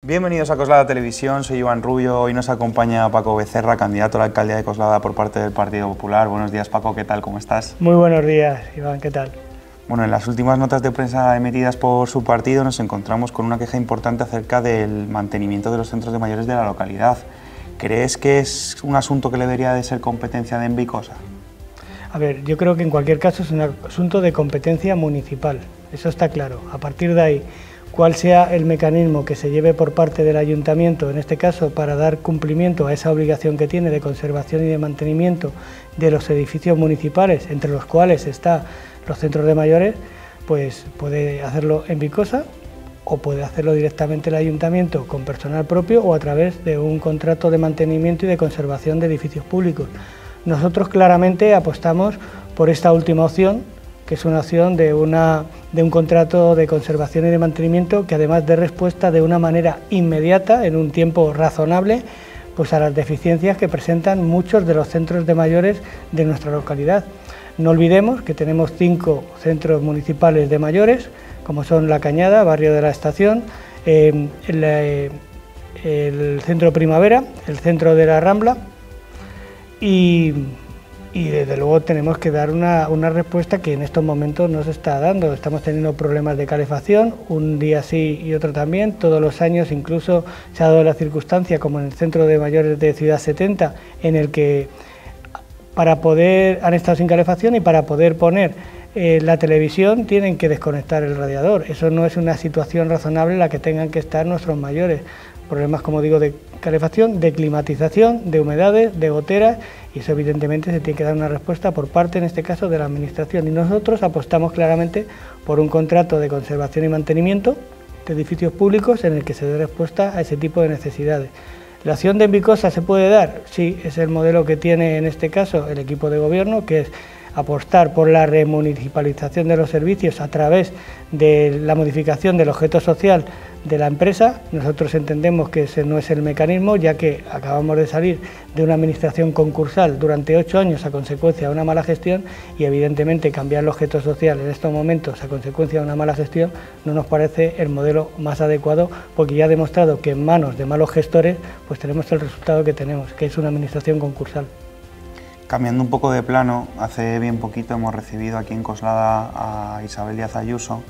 Bienvenidos a Coslada Televisión, soy Iván Rubio. Hoy nos acompaña Paco Becerra, candidato a la alcaldía de Coslada por parte del Partido Popular. Buenos días, Paco, ¿qué tal? ¿Cómo estás? Muy buenos días, Iván, ¿qué tal? Bueno, en las últimas notas de prensa emitidas por su partido nos encontramos con una queja importante acerca del mantenimiento de los centros de mayores de la localidad. ¿Crees que es un asunto que debería de ser competencia de Envicosa? A ver, yo creo que en cualquier caso es un asunto de competencia municipal, eso está claro. A partir de ahí, cuál sea el mecanismo que se lleve por parte del ayuntamiento, en este caso para dar cumplimiento a esa obligación que tiene de conservación y de mantenimiento de los edificios municipales, entre los cuales están los centros de mayores, pues puede hacerlo Envicosa o puede hacerlo directamente el ayuntamiento con personal propio o a través de un contrato de mantenimiento y de conservación de edificios públicos. Nosotros claramente apostamos por esta última opción, que es una opción de un contrato de conservación y de mantenimiento que además dé respuesta de una manera inmediata, en un tiempo razonable, pues a las deficiencias que presentan muchos de los centros de mayores de nuestra localidad. No olvidemos que tenemos 5 centros municipales de mayores, como son La Cañada, Barrio de la Estación, el Centro Primavera, el Centro de la Rambla y desde luego tenemos que dar una respuesta que en estos momentos no se está dando. Estamos teniendo problemas de calefacción, un día sí y otro también. Todos los años incluso se ha dado la circunstancia, como en el centro de mayores de Ciudad 70, en el que han estado sin calefacción y para poder poner la televisión tienen que desconectar el radiador. Eso no es una situación razonable en la que tengan que estar nuestros mayores. Problemas, como digo, de calefacción, de climatización, de humedades, de goteras, y eso evidentemente se tiene que dar una respuesta por parte, en este caso, de la Administración. Y nosotros apostamos claramente por un contrato de conservación y mantenimiento de edificios públicos en el que se dé respuesta a ese tipo de necesidades. ¿La acción de Envicosa se puede dar? Sí, es el modelo que tiene en este caso el equipo de gobierno, que es apostar por la remunicipalización de los servicios a través de la modificación del objeto social de la empresa. Nosotros entendemos que ese no es el mecanismo, ya que acabamos de salir de una administración concursal durante 8 años a consecuencia de una mala gestión y evidentemente cambiar el objeto social en estos momentos a consecuencia de una mala gestión no nos parece el modelo más adecuado, porque ya ha demostrado que en manos de malos gestores pues tenemos el resultado que tenemos, que es una administración concursal. Cambiando un poco de plano, hace bien poquito hemos recibido aquí en Coslada a Isabel Díaz Ayuso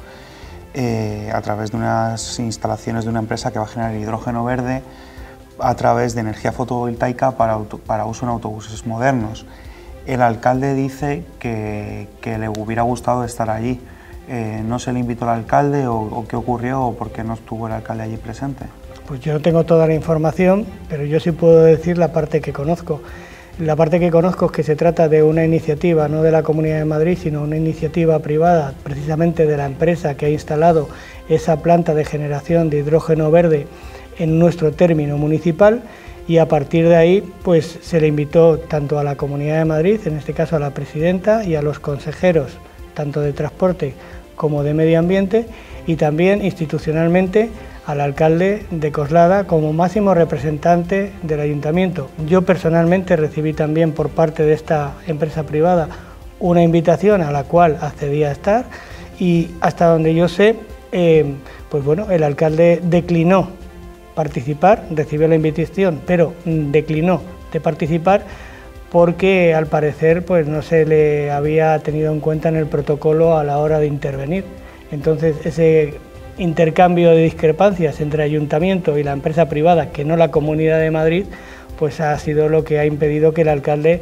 a través de unas instalaciones de una empresa que va a generar hidrógeno verde a través de energía fotovoltaica para uso en autobuses modernos. El alcalde dice que le hubiera gustado estar allí. ¿No se le invitó al alcalde o qué ocurrió o por qué no estuvo el alcalde allí presente? Pues yo no tengo toda la información, pero yo sí puedo decir la parte que conozco. La parte que conozco es que se trata de una iniciativa, no de la Comunidad de Madrid, sino una iniciativa privada, precisamente de la empresa que ha instalado esa planta de generación de hidrógeno verde en nuestro término municipal, y a partir de ahí pues se le invitó tanto a la Comunidad de Madrid, en este caso a la presidenta, y a los consejeros, tanto de transporte como de medio ambiente, y también institucionalmente al alcalde de Coslada como máximo representante del ayuntamiento. Yo personalmente recibí también por parte de esta empresa privada una invitación a la cual accedí a estar, y hasta donde yo sé, pues bueno, el alcalde declinó participar, recibió la invitación, pero declinó de participar porque al parecer pues no se le había tenido en cuenta en el protocolo a la hora de intervenir. Entonces ese intercambio de discrepancias entre ayuntamiento y la empresa privada, que no la Comunidad de Madrid, pues ha sido lo que ha impedido que el alcalde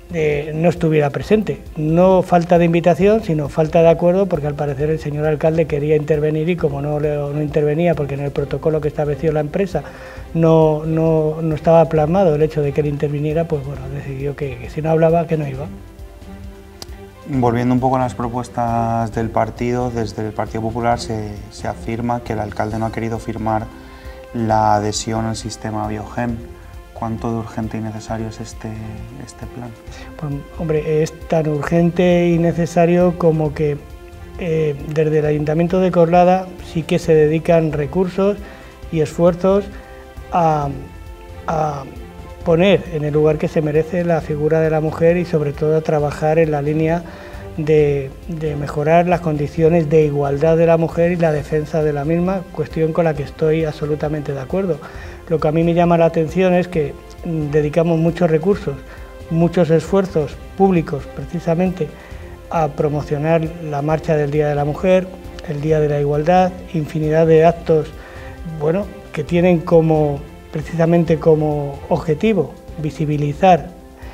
no estuviera presente. No falta de invitación, sino falta de acuerdo, porque al parecer el señor alcalde quería intervenir y como no intervenía, porque en el protocolo que estableció la empresa no estaba plasmado el hecho de que él interviniera, pues bueno, decidió que si no hablaba, que no iba. Volviendo un poco a las propuestas del partido, desde el Partido Popular se afirma que el alcalde no ha querido firmar la adhesión al sistema Biogen. ¿Cuánto de urgente y necesario es este plan? Pues, hombre, es tan urgente y necesario como que desde el Ayuntamiento de Coslada sí que se dedican recursos y esfuerzos a poner en el lugar que se merece la figura de la mujer y sobre todo a trabajar en la línea de mejorar las condiciones de igualdad de la mujer y la defensa de la misma, cuestión con la que estoy absolutamente de acuerdo. Lo que a mí me llama la atención es que dedicamos muchos recursos, muchos esfuerzos públicos precisamente a promocionar la marcha del Día de la Mujer, el Día de la Igualdad, infinidad de actos, bueno, que tienen precisamente como objetivo visibilizar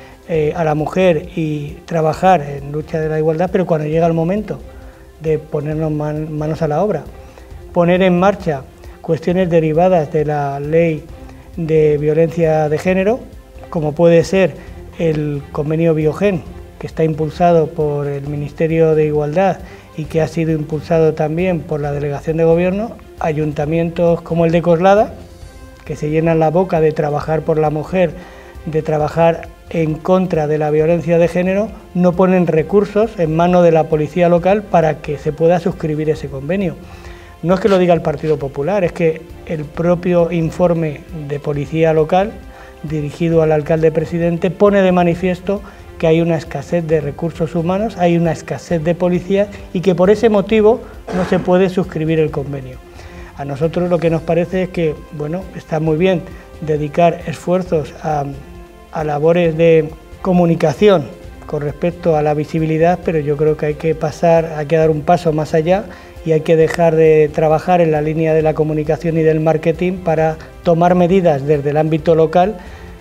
a la mujer y trabajar en lucha de la igualdad, pero cuando llega el momento de ponernos manos a la obra, poner en marcha cuestiones derivadas de la ley de violencia de género, como puede ser el convenio Biogen, que está impulsado por el Ministerio de Igualdad y que ha sido impulsado también por la Delegación de Gobierno, ayuntamientos como el de Coslada, que se llenan la boca de trabajar por la mujer, de trabajar en contra de la violencia de género, no ponen recursos en manos de la policía local para que se pueda suscribir ese convenio. No es que lo diga el Partido Popular, es que el propio informe de policía local, dirigido al alcalde presidente, pone de manifiesto que hay una escasez de recursos humanos, hay una escasez de policías y que por ese motivo no se puede suscribir el convenio. A nosotros lo que nos parece es que, bueno, está muy bien dedicar esfuerzos a labores de comunicación con respecto a la visibilidad, pero yo creo que hay que dar un paso más allá y hay que dejar de trabajar en la línea de la comunicación y del marketing para tomar medidas desde el ámbito local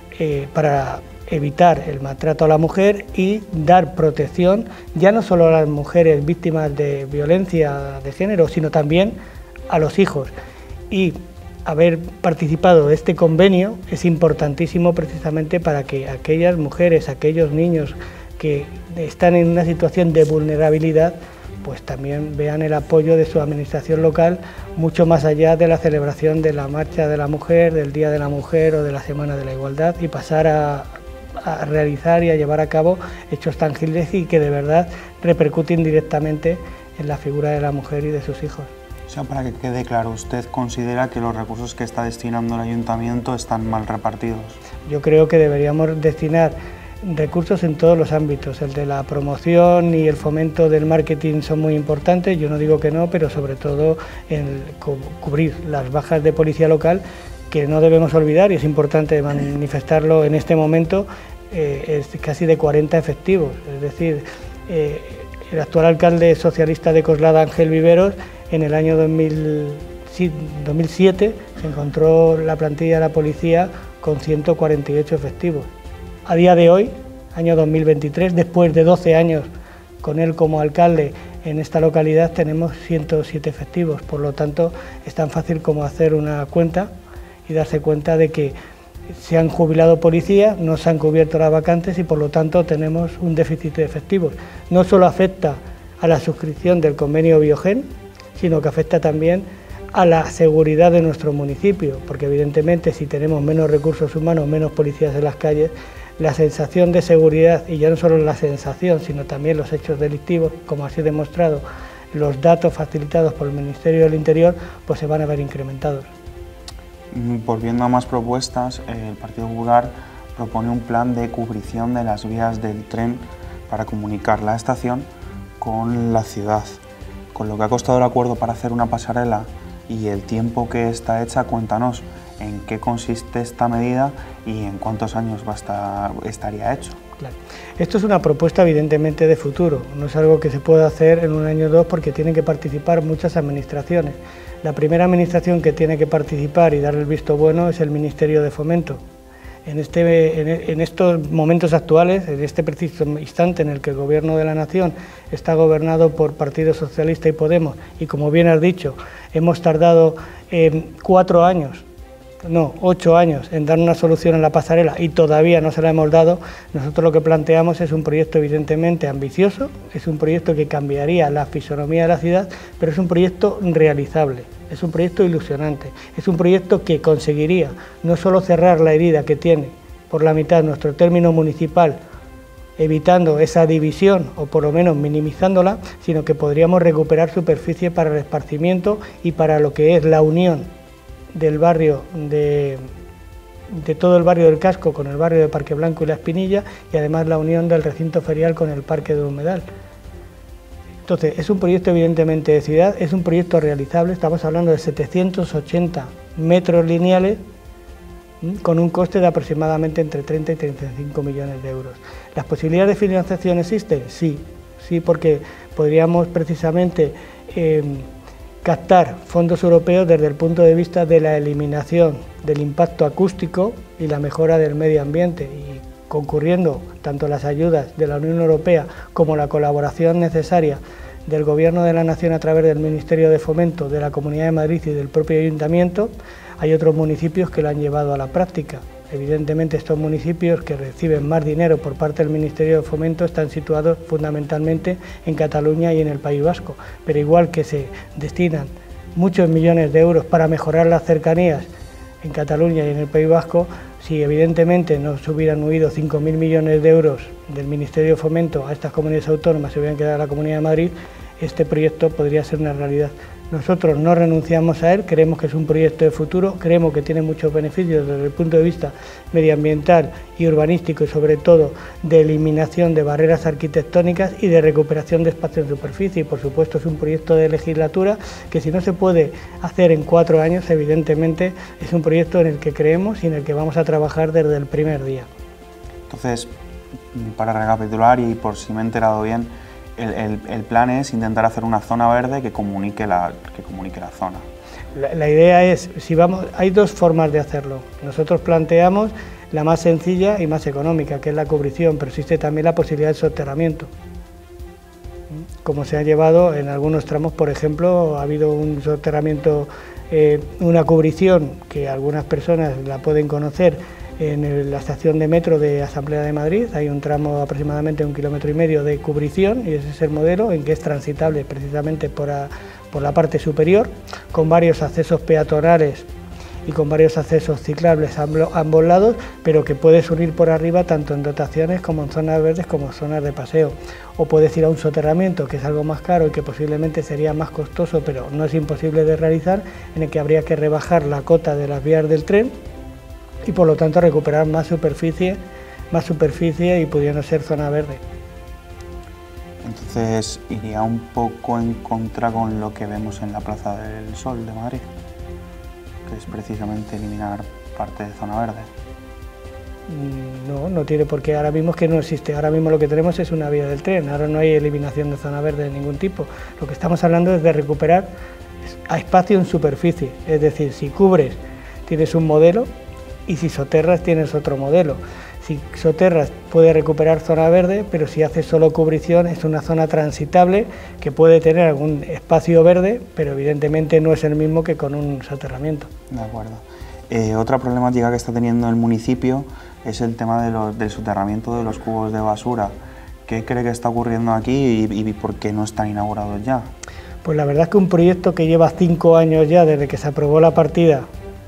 para evitar el maltrato a la mujer y dar protección ya no solo a las mujeres víctimas de violencia de género, sino también a los hijos. Y haber participado de este convenio es importantísimo precisamente para que aquellas mujeres, aquellos niños que están en una situación de vulnerabilidad, pues también vean el apoyo de su administración local mucho más allá de la celebración de la Marcha de la Mujer, del Día de la Mujer o de la Semana de la Igualdad, y pasar a realizar y a llevar a cabo hechos tangibles y que de verdad repercuten directamente en la figura de la mujer y de sus hijos. O sea, para que quede claro, ¿usted considera que los recursos que está destinando el ayuntamiento están mal repartidos? Yo creo que deberíamos destinar recursos en todos los ámbitos. El de la promoción y el fomento del marketing son muy importantes, yo no digo que no, pero sobre todo en cubrir las bajas de policía local, que no debemos olvidar, y es importante manifestarlo en este momento, es casi de 40 efectivos. Es decir, el actual alcalde socialista de Coslada, Ángel Viveros, en el año 2007 se encontró la plantilla de la policía con 148 efectivos. A día de hoy, año 2023, después de 12 años con él como alcalde en esta localidad, tenemos 107 efectivos. Por lo tanto, es tan fácil como hacer una cuenta y darse cuenta de que se han jubilado policías, no se han cubierto las vacantes y por lo tanto tenemos un déficit de efectivos. No solo afecta a la suscripción del convenio Biogen, sino que afecta también a la seguridad de nuestro municipio, porque evidentemente si tenemos menos recursos humanos, menos policías en las calles, la sensación de seguridad, y ya no solo la sensación, sino también los hechos delictivos, como así demostrado los datos facilitados por el Ministerio del Interior, pues se van a ver incrementados. Volviendo a más propuestas, el Partido Popular propone un plan de cubrición de las vías del tren para comunicar la estación con la ciudad. Con lo que ha costado el acuerdo para hacer una pasarela y el tiempo que está hecha, cuéntanos en qué consiste esta medida y en cuántos años estaría hecho. Claro. Esto es una propuesta evidentemente de futuro, no es algo que se pueda hacer en un año o dos porque tienen que participar muchas administraciones. La primera administración que tiene que participar y dar el visto bueno es el Ministerio de Fomento. En estos momentos actuales, en este preciso instante en el que el Gobierno de la Nación está gobernado por Partido Socialista y Podemos, y como bien has dicho, hemos tardado 8 años en dar una solución en la pasarela y todavía no se la hemos dado, nosotros lo que planteamos es un proyecto evidentemente ambicioso, es un proyecto que cambiaría la fisonomía de la ciudad, pero es un proyecto realizable, es un proyecto ilusionante, es un proyecto que conseguiría no solo cerrar la herida que tiene por la mitad nuestro término municipal, evitando esa división o por lo menos minimizándola, sino que podríamos recuperar superficie para el esparcimiento y para lo que es la unión del barrio de todo el barrio del Casco con el barrio de Parque Blanco y La Espinilla, y además la unión del recinto ferial con el Parque de Humedal. Entonces, es un proyecto evidentemente de ciudad, es un proyecto realizable, estamos hablando de 780 metros lineales, con un coste de aproximadamente entre 30 y 35 millones de euros. ¿Las posibilidades de financiación existen? Sí, porque podríamos precisamente captar fondos europeos desde el punto de vista de la eliminación del impacto acústico y la mejora del medio ambiente, y concurriendo tanto las ayudas de la Unión Europea como la colaboración necesaria del Gobierno de la Nación a través del Ministerio de Fomento, de la Comunidad de Madrid y del propio Ayuntamiento. Hay otros municipios que lo han llevado a la práctica. Evidentemente, estos municipios que reciben más dinero por parte del Ministerio de Fomento están situados fundamentalmente en Cataluña y en el País Vasco, pero igual que se destinan muchos millones de euros para mejorar las cercanías en Cataluña y en el País Vasco, si evidentemente no se hubieran huido 5.000 millones de euros del Ministerio de Fomento a estas comunidades autónomas, se hubieran quedado a la Comunidad de Madrid, este proyecto podría ser una realidad. Nosotros no renunciamos a él, creemos que es un proyecto de futuro, creemos que tiene muchos beneficios desde el punto de vista medioambiental y urbanístico, y sobre todo de eliminación de barreras arquitectónicas y de recuperación de espacio en superficie. Y por supuesto es un proyecto de legislatura que, si no se puede hacer en 4 años, evidentemente es un proyecto en el que creemos y en el que vamos a trabajar desde el primer día. Entonces, para recapitular y por si me he enterado bien, el plan es intentar hacer una zona verde que comunique la zona. La idea es, hay dos formas de hacerlo. Nosotros planteamos la más sencilla y más económica, que es la cubrición, pero existe también la posibilidad del soterramiento. Como se ha llevado en algunos tramos, por ejemplo, ha habido un soterramiento, una cubrición que algunas personas la pueden conocer, en la estación de metro de Asamblea de Madrid. Hay un tramo aproximadamente 1,5 kilómetros de cubrición, y ese es el modelo en que es transitable precisamente por la parte superior, con varios accesos peatonales y con varios accesos ciclables a ambos lados, pero que puedes unir por arriba tanto en dotaciones como en zonas verdes como en zonas de paseo. O puedes ir a un soterramiento, que es algo más caro y que posiblemente sería más costoso, pero no es imposible de realizar, en el que habría que rebajar la cota de las vías del tren y por lo tanto recuperar más superficie y pudiendo ser zona verde. Entonces iría un poco en contra con lo que vemos en la Plaza del Sol de Madrid, que es precisamente eliminar parte de zona verde. No tiene por qué, ahora mismo es que no existe, ahora mismo lo que tenemos es una vía del tren, ahora no hay eliminación de zona verde de ningún tipo. Lo que estamos hablando es de recuperar a espacio en superficie, es decir, si cubres tienes un modelo, y si soterras tienes otro modelo. Si soterras puede recuperar zona verde, pero si haces solo cubrición es una zona transitable que puede tener algún espacio verde, pero evidentemente no es el mismo que con un soterramiento. De acuerdo. Otra problemática que está teniendo el municipio es el tema del soterramiento de los cubos de basura. ¿Qué cree que está ocurriendo aquí y por qué no están inaugurados ya? Pues la verdad es que un proyecto que lleva 5 años ya desde que se aprobó la partida,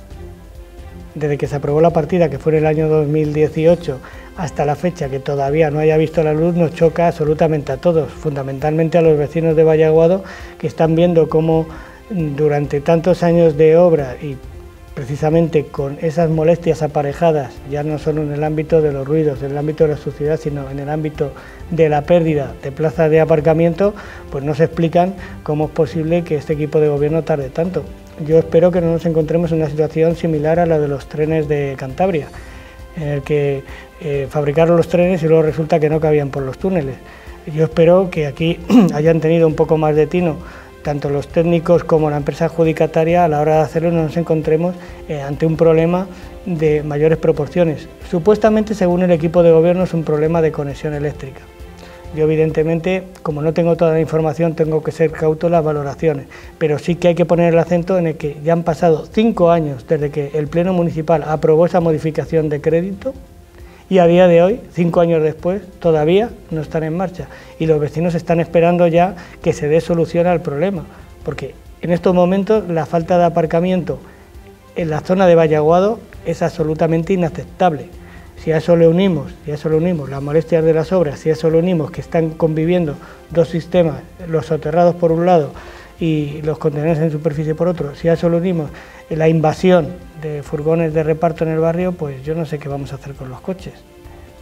que fue en el año 2018, hasta la fecha, que todavía no haya visto la luz, nos choca absolutamente a todos, fundamentalmente a los vecinos de Vallaguado, que están viendo cómo durante tantos años de obra y precisamente con esas molestias aparejadas, ya no solo en el ámbito de los ruidos, en el ámbito de la suciedad, sino en el ámbito de la pérdida de plazas de aparcamiento, pues no se explican cómo es posible que este equipo de gobierno tarde tanto. Yo espero que no nos encontremos en una situación similar a la de los trenes de Cantabria, en el que fabricaron los trenes y luego resulta que no cabían por los túneles. Yo espero que aquí hayan tenido un poco más de tino, tanto los técnicos como la empresa adjudicataria, a la hora de hacerlo no nos encontremos ante un problema de mayores proporciones. Supuestamente, según el equipo de gobierno, es un problema de conexión eléctrica. Yo evidentemente, como no tengo toda la información, tengo que ser cauto en las valoraciones, pero sí que hay que poner el acento en el que ya han pasado 5 años desde que el Pleno Municipal aprobó esa modificación de crédito y a día de hoy, 5 años después, todavía no están en marcha y los vecinos están esperando ya que se dé solución al problema, porque en estos momentos la falta de aparcamiento en la zona de Vallaguado es absolutamente inaceptable. Si a eso le unimos las molestias de las obras, si a eso le unimos que están conviviendo dos sistemas, los soterrados por un lado y los contenedores en superficie por otro, si a eso le unimos la invasión de furgones de reparto en el barrio, pues yo no sé qué vamos a hacer con los coches.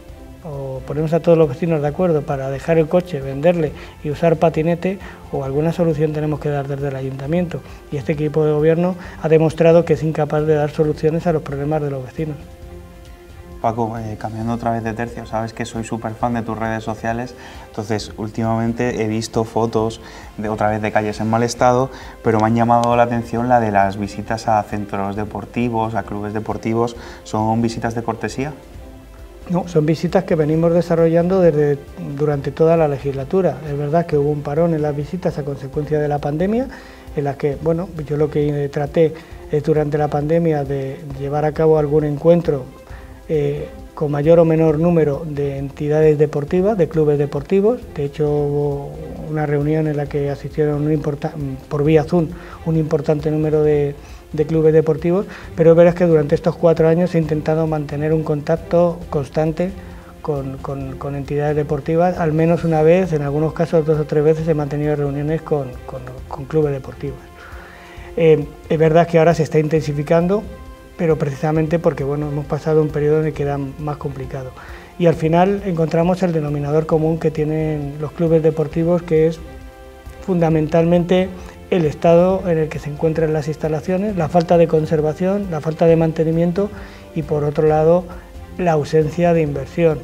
o ponernos a todos los vecinos de acuerdo para dejar el coche, venderle y usar patinete, o alguna solución tenemos que dar desde el ayuntamiento. Y este equipo de gobierno ha demostrado que es incapaz de dar soluciones a los problemas de los vecinos. Paco, cambiando otra vez de tercio, sabes que soy súper fan de tus redes sociales, entonces últimamente he visto fotos otra vez de calles en mal estado, pero me han llamado la atención la de las visitas a centros deportivos, a clubes deportivos. ¿Son visitas de cortesía? No, son visitas que venimos desarrollando durante toda la legislatura. Es verdad que hubo un parón en las visitas a consecuencia de la pandemia, en las que, bueno, yo lo que traté es durante la pandemia de llevar a cabo algún encuentro con mayor o menor número de entidades deportivas, de clubes deportivos. De hecho, hubo una reunión en la que asistieron por vía Zoom un importante número de clubes deportivos, pero es verdad que durante estos 4 años he intentado mantener un contacto constante con entidades deportivas. Al menos una vez, en algunos casos 2 o 3 veces he mantenido reuniones con clubes deportivos. Es verdad que ahora se está intensificando, pero precisamente porque, bueno, hemos pasado un periodo en el que era más complicado. Y al final encontramos el denominador común que tienen los clubes deportivos, que es fundamentalmente el estado en el que se encuentran las instalaciones, la falta de conservación, la falta de mantenimiento y, por otro lado, la ausencia de inversión.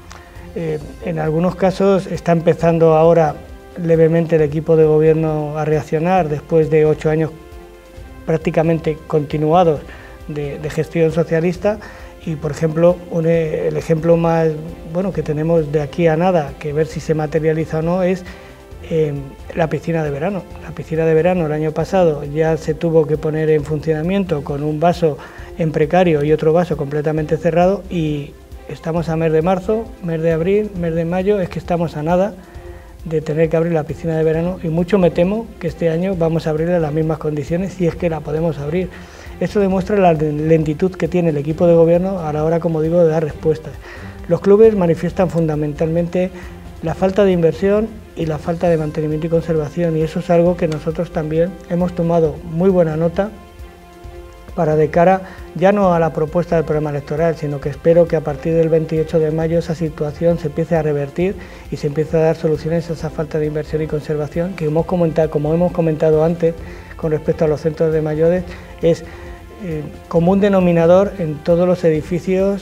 En algunos casos está empezando ahora levemente el equipo de gobierno a reaccionar después de 8 años prácticamente continuados de gestión socialista, y por ejemplo el ejemplo más bueno que tenemos de aquí a nada, que ver si se materializa o no, es la piscina de verano. La piscina de verano el año pasado ya se tuvo que poner en funcionamiento con un vaso en precario y otro vaso completamente cerrado, y estamos a mes de marzo, mes de abril, mes de mayo, es que estamos a nada de tener que abrir la piscina de verano, y mucho me temo que este año vamos a abrirla en las mismas condiciones, si es que la podemos abrir. Esto demuestra la lentitud que tiene el equipo de gobierno a la hora, como digo, de dar respuestas. Los clubes manifiestan fundamentalmente la falta de inversión y la falta de mantenimiento y conservación, y eso es algo que nosotros también hemos tomado muy buena nota para, de cara ya no a la propuesta del programa electoral, sino que espero que a partir del 28 de mayo esa situación se empiece a revertir y se empiece a dar soluciones a esa falta de inversión y conservación que como hemos comentado antes con respecto a los centros de mayores, es común denominador en todos los edificios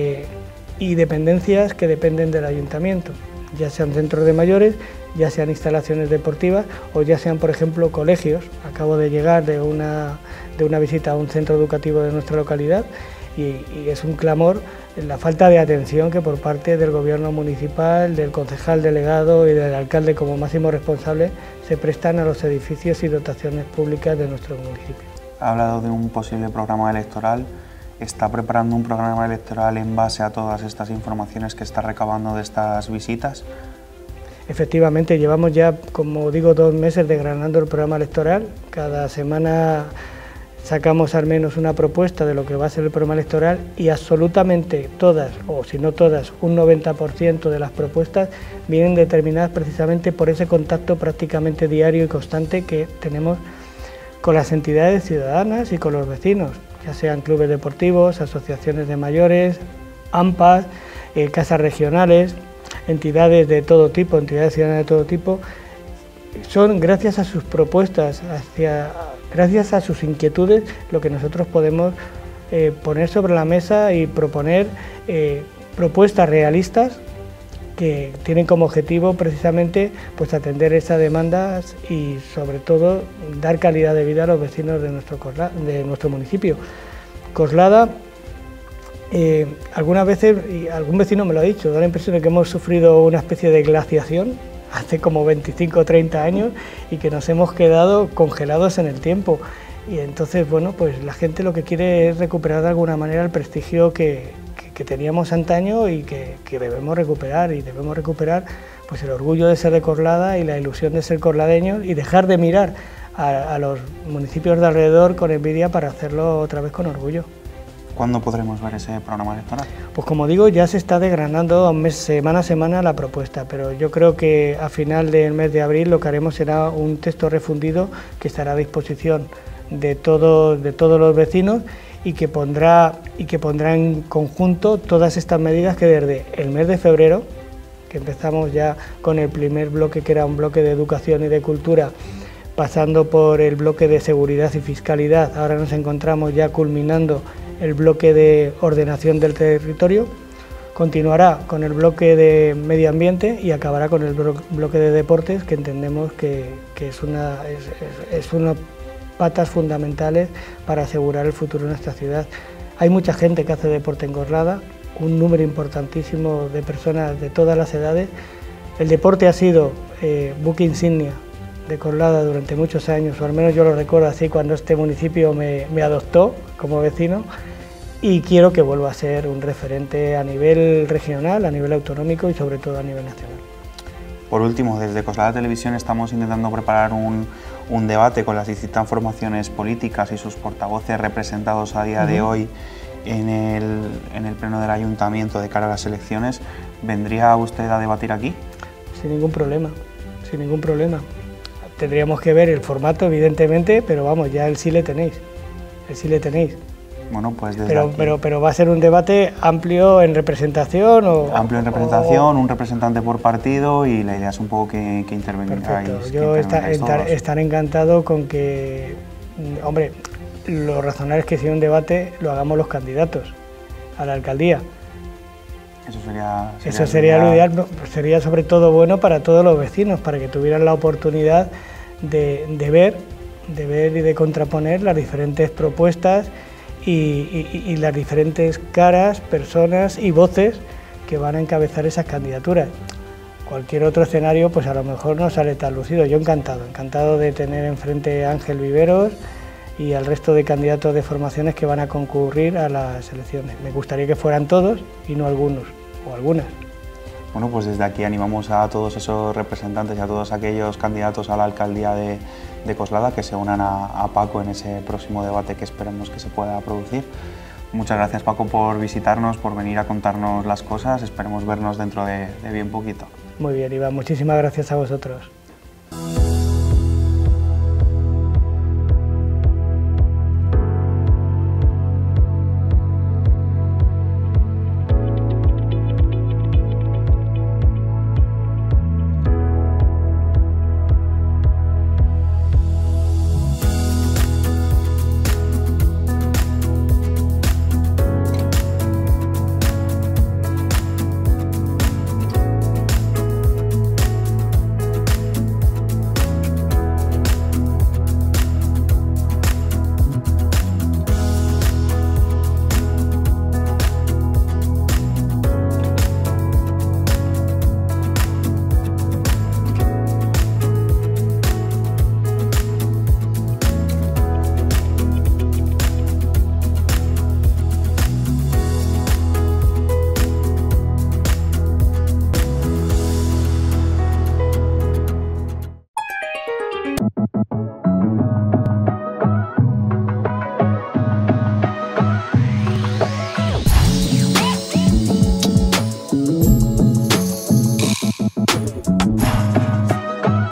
y dependencias que dependen del ayuntamiento, ya sean centros de mayores, ya sean instalaciones deportivas o ya sean, por ejemplo, colegios. Acabo de llegar de una visita a un centro educativo de nuestra localidad y es un clamor la falta de atención que por parte del gobierno municipal, del concejal delegado y del alcalde como máximo responsable se prestan a los edificios y dotaciones públicas de nuestro municipio. Ha hablado de un posible programa electoral. ¿Está preparando un programa electoral en base a todas estas informaciones que está recabando de estas visitas? Efectivamente, llevamos ya, como digo, 2 meses desgranando el programa electoral. Cada semana sacamos al menos una propuesta de lo que va a ser el programa electoral, y absolutamente todas, o si no todas, un 90% de las propuestas vienen determinadas precisamente por ese contacto prácticamente diario y constante que tenemos con las entidades ciudadanas y con los vecinos, ya sean clubes deportivos, asociaciones de mayores, AMPAs, casas regionales, entidades de todo tipo, entidades ciudadanas de todo tipo. Son gracias a sus propuestas, gracias a sus inquietudes, lo que nosotros podemos poner sobre la mesa y proponer propuestas realistas que tienen como objetivo precisamente pues atender esas demandas y sobre todo dar calidad de vida a los vecinos de nuestro municipio. Coslada, algunas veces, y algún vecino me lo ha dicho, da la impresión de que hemos sufrido una especie de glaciación hace como 25 o 30 años y que nos hemos quedado congelados en el tiempo. Y entonces, bueno, pues la gente lo que quiere es recuperar de alguna manera el prestigio que teníamos antaño y que debemos recuperar, y debemos recuperar pues el orgullo de ser de Coslada y la ilusión de ser cosladeños, y dejar de mirar a los municipios de alrededor con envidia para hacerlo otra vez con orgullo. ¿Cuándo podremos ver ese programa electoral? Pues como digo, ya se está desgranando semana a semana la propuesta, pero yo creo que a final del mes de abril lo que haremos será un texto refundido que estará a disposición de todos los vecinos y que pondrá en conjunto todas estas medidas que desde el mes de febrero, que empezamos ya con el primer bloque, que era un bloque de educación y de cultura, pasando por el bloque de seguridad y fiscalidad, ahora nos encontramos ya culminando el bloque de ordenación del territorio, continuará con el bloque de medio ambiente y acabará con el bloque de deportes, que entendemos que es una patas fundamentales para asegurar el futuro de nuestra ciudad. Hay mucha gente que hace deporte en Coslada, un número importantísimo de personas de todas las edades. El deporte ha sido buque insignia de Coslada durante muchos años, o al menos yo lo recuerdo así cuando este municipio me adoptó como vecino, y quiero que vuelva a ser un referente a nivel regional, a nivel autonómico y sobre todo a nivel nacional. Por último, desde Coslada Televisión estamos intentando preparar un debate con las distintas formaciones políticas y sus portavoces representados a día de hoy en el pleno del ayuntamiento de cara a las elecciones. ¿Vendría usted a debatir aquí? Sin ningún problema, sin ningún problema. Tendríamos que ver el formato, evidentemente, pero vamos, ya el sí le tenéis, el sí le tenéis. Bueno, pues desde aquí... pero va a ser un debate amplio en representación amplio en representación, un representante por partido, y la idea es un poco que intervengáis. Perfecto. Yo estaré encantado con que, hombre, lo razonable es que si un debate lo hagamos los candidatos a la alcaldía. Eso sería lo ideal, sería sobre todo bueno para todos los vecinos, para que tuvieran la oportunidad de ver y de contraponer las diferentes propuestas y las diferentes caras, personas y voces que van a encabezar esas candidaturas. Cualquier otro escenario pues a lo mejor no sale tan lucido. Yo encantado de tener enfrente a Ángel Viveros y al resto de candidatos de formaciones que van a concurrir a las elecciones. Me gustaría que fueran todos y no algunos o algunas. Bueno, pues desde aquí animamos a todos esos representantes y a todos aquellos candidatos a la alcaldía de Coslada que se unan a Paco en ese próximo debate que esperemos que se pueda producir. Muchas gracias, Paco, por visitarnos, por venir a contarnos las cosas. Esperemos vernos dentro de bien poquito. Muy bien, Iván, muchísimas gracias a vosotros.